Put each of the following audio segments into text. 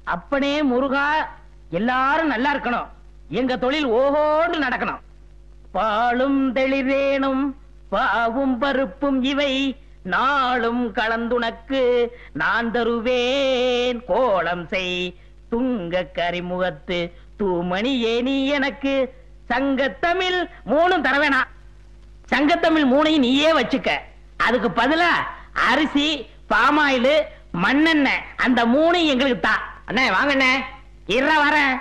அப்பனே முருகா, எல்லாரும் நல்லா இருக்கணும். எங்க தொழில் ஓஹோன்னு நடக்கணும். பாலும் தெளிவேனும் பாவும் பருப்பும் இவை நாளும் கலந்துனக்கு நான் தருவேன். கோலம் செய் துங்க கரிமுகத்து தூமணி ஏனி எனக்கு. சங்கத்தமிழ் 3 தரவேணா. சங்கத்தமிழ் 3 நீயே வச்சுக்க. அதுக்கு பதிலா அரிசி, பாமாயில், மண்ணெண்ணெய் அந்த 3 எங்களுக்கு தான். அண்ணே வாங்க அண்ணே. வரேன்.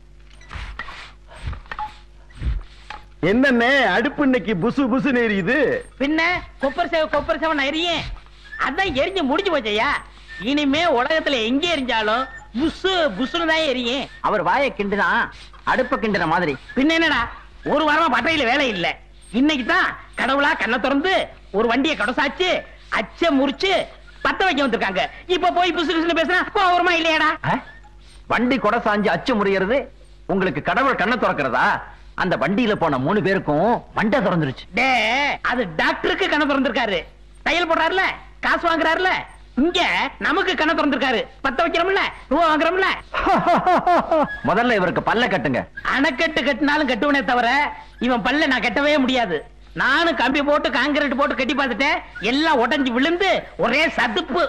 என்னண்ணே அடுப்பு இன்னைக்கு புசு புசு எரியுது? பின்ன கொப்பர் சேவன் எரியும். அதான் எரிஞ்சு முடிஞ்சு போச்சையா. இனிமே உலகத்துல எங்க எரிஞ்சாலும் புசு புசுன்னு தான் எரியும். அவர் வாயை கிண்டுனா அடுப்ப கிண்டுற மாதிரி. பின்ன என்னடா, ஒரு வாரமா பட்டையில வேலை இல்ல. இன்னைக்கு தான் கடவுளா கண்ணை திறந்து ஒரு வண்டியை கடசாச்சு அச்ச முறிச்சு பத்த வைக்க வந்திருக்காங்க. இப்ப போய் புசு புசுன்னு பேசுனா கோவமா இல்லையாடா? வண்டி கொடை சாஞ்சு அச்சு முறியறது உங்களுக்கு கடவுள் கண்ணை திறக்கிறதா? அந்த வண்டியில போன 3 பேருக்கும் மண்டை திறந்துருச்சு. டே, அது டாக்டருக்கு கண்ணை திறந்திருக்காரு. தையல் போடுறாருல, காசு வாங்குறாருல. இங்க நமக்கு கண்ணை திறந்திருக்காரு. பத்த வைக்கிறோம்ல, ரூபா வாங்குறோம்ல. முதல்ல இவருக்கு பல்ல கட்டுங்க. அணைக்கட்டு கட்டினாலும் கட்டுவனே தவிர இவன் பல்ல நான் கட்டவே முடியாது. நானும் கம்பி போட்டு காங்கிரீட் போட்டு கட்டி பார்த்துட்டேன். எல்லாம் உடைஞ்சு விழுந்து ஒரே சதுப்பு.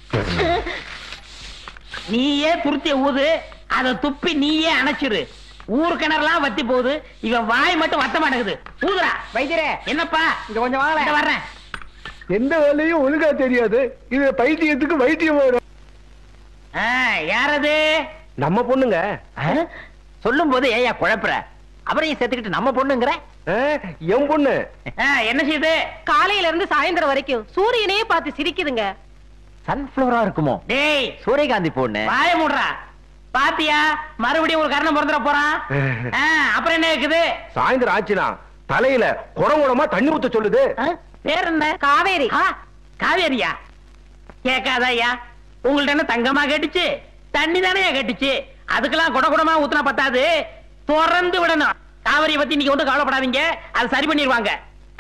நீயே துருத்திய ஊது, அதை துப்பி நீயே அணைச்சிரு. ஊரு கிணறுலாம் வத்தி போகுது. இவன் வாய் மட்டும் வத்த மாட்டேங்குது. ஊதுரா. வைத்தியரே, என்னப்பா இங்க கொஞ்சம் வாங்க. வர்றேன். எந்த வேலையும் ஒழுங்கா தெரியாது. இது பைத்தியத்துக்கு வைத்தியம் வரும். யாரது? நம்ம பொண்ணுங்க. சொல்லும் போது ஏயா குழப்புற? அவரையும் சேர்த்துக்கிட்டு நம்ம பொண்ணுங்கிற? என் பொண்ணு. என்ன செய்யுது? காலையில இருந்து சாயந்தரம் வரைக்கும் சூரியனையே பார்த்து சிரிக்குதுங்க. சன்ஃபிளவரா இருக்குமோ? டேய், சூரியகாந்தி பொண்ணு. வாய மூடுறா. பாத்தியா, மறுபடியும் ஒரு கரணம் பிறந்துட போறான். அப்புறம் என்ன இருக்குது? சாயந்தரம் ஆச்சுனா தலையில குடங்குடமா தண்ணி ஊத்த சொல்லுது. பேர் என்ன? காவேரி. காவேரியா? கேட்காதயா. உங்கள்ட்ட என்ன தங்கமா கேட்டுச்சு? தண்ணி தானே கேட்டுச்சு. அதுக்கெல்லாம் குடகுடமா ஊத்துனா பத்தாது, திறந்து விடணும். காவிரியை பத்தி நீங்க ஒன்றும் கவலைப்படாதீங்க, அது சரி பண்ணிடுவாங்க.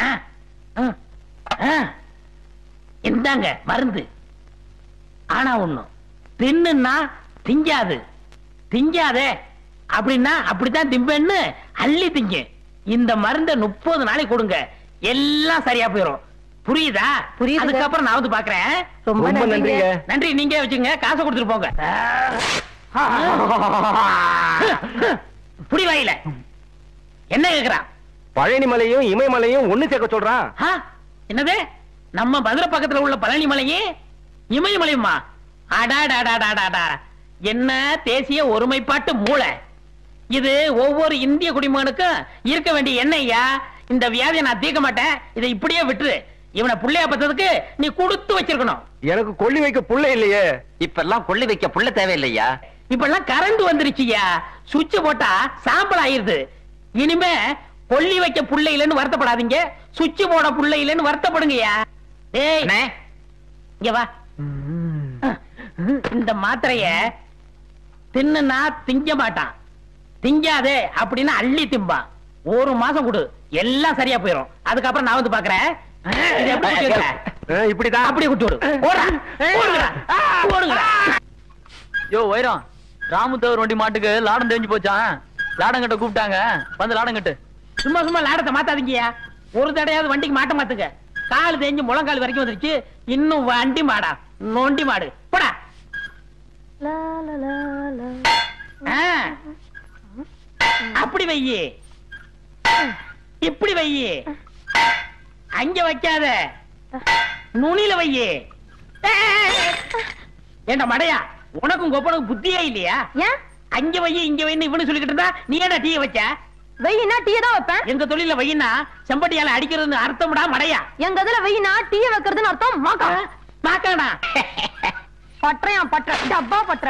இந்தாங்க மருந்து. ஆனா ஒண்ணு, தின்னுன்னா திங்காது. திங்காதே அப்படின்னா அப்படித்தான் திம்பேன்னு அள்ளி திங்க. இந்த மருந்த 30 நாளைக்கு கொடுங்க, எல்லாம் சரியா போயிடும். புரியுதா? புரியுது. அதுக்கப்புறம் நான் வந்து பாக்குறேன். ரொம்ப நன்றிங்க. நன்றி. நீங்க வச்சுங்க, காசை கொடுத்துட்டு போங்க. புடி வாயில என்ன கேக்குறான்? பழனி மலையும் இமயமலையும் ஒண்ணு சேர்க்க சொல்றான். என்னது? நம்ம மதுரை பக்கத்துல உள்ள பழனி மலையும் இமயமலையுமா? அடாடாடாடாடா, என்ன தேசிய ஒருமைப்பாட்டு மூளை இது! ஒவ்வொரு இந்திய குடிமகனுக்கும் இருக்க வேண்டிய எண்ணெய்யா. இந்த வியாதியை நான் தீர்க்க மாட்டேன். இதை இப்படியே விட்டுரு. இவனை புள்ளையா பத்ததுக்கு நீ கொடுத்து வச்சிருக்கணும். எனக்கு கொள்ளி வைக்க புள்ள இல்லையே. இப்ப எல்லாம் கொள்ளி வைக்க புள்ள தேவையில்லையா? இப்ப எல்லாம் கரண்ட் வந்துருச்சுயா. சுவிட்ச் போட்டா சாம்பல் ஆயிருது. இனிமே கொள்ளி வைக்க புள்ள இல்லைன்னு வருத்தப்படாதீங்க, சுவிட்ச் போட புள்ள இல்லைன்னு வருத்தப்படுங்கயா. ஏய், இங்க வா. இந்த மாத்திரைய தின்னுனா திங்க மாட்டான். திங்காதே அப்படின்னா அள்ளி திம்பான். 1 மாசம் கொடு, எல்லாம் சரியா போயிடும். அதுக்கப்புறம் நான் வந்து பாக்குறேன். இப்படிதான் அப்படியே குட்டி விடு. யோ வைரம், ராமுத்தவர் வண்டி மாட்டுக்கு லாடம் தெரிஞ்சு போச்சான். லாடம் கட்ட கூப்பிட்டாங்க, வந்து லாடம் கட்டு. சும்மா சும்மா லாடத்தை மாத்தாதீங்கயா. ஒரு தடையாவது வண்டிக்கு மாட்ட மாத்துங்க. கால் தேஞ்சு முழங்கால் வரைக்கும் வந்துருச்சு. இன்னும் வண்டி மாடா, நோண்டி மாடு போடா. அப்படி வையி, இப்படி வையி, அங்க வைக்காத, நுனியில வையி. ஏண்டா மடையா, உனக்கும் கொப்பனுக்கும் புத்தியே இல்லையா? அங்க வையி இங்க வைன்னு இவனு சொல்லிக்கிட்டு இருந்தா நீ என்ன டீ வச்ச? வெயினா டீயை தான் வைப்பேன். எங்க தொழில வெயினா செம்பட்டியால அடிக்கிறதுன்னு அர்த்தம்டா மடையா. எங்க இதுல வெயினா டீயை வைக்கிறதுன்னு அர்த்தம். மாக்கா மாக்கானா பற்றையான் பற்ற டப்பா பற்ற